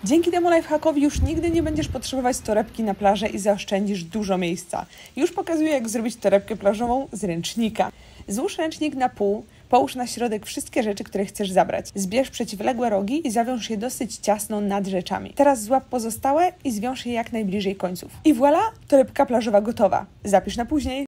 Dzięki temu lifehackowi już nigdy nie będziesz potrzebować torebki na plażę i zaoszczędzisz dużo miejsca. Już pokazuję, jak zrobić torebkę plażową z ręcznika. Złóż ręcznik na pół, połóż na środek wszystkie rzeczy, które chcesz zabrać. Zbierz przeciwległe rogi i zawiąż je dosyć ciasno nad rzeczami. Teraz złap pozostałe i zwiąż je jak najbliżej końców. I voilà, torebka plażowa gotowa. Zapisz na później.